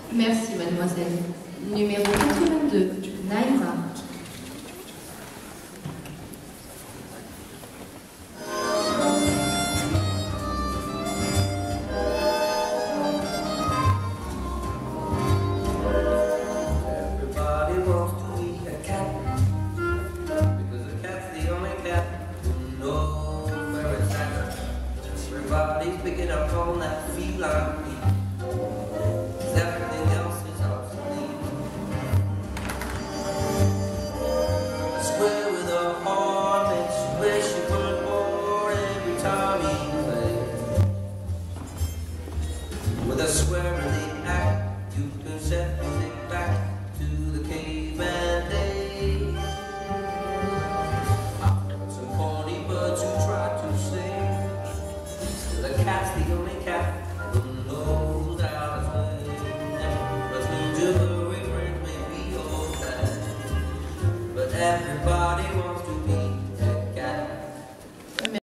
Merci, mademoiselle. Numéro 82, Naïma. Everybody wants to be a cat because a cat's the only cat who knows where it's at. Everybody's picking up on that feline beat. Everything else is obsolete. I swear with a heart makes you wish you were born every time he plays. With a swearing act, you can set music back to the caveman days. Some corny birds who try to sing. The cat's the only cat who knows how to swim. But who do the friends may be all that. But everybody wants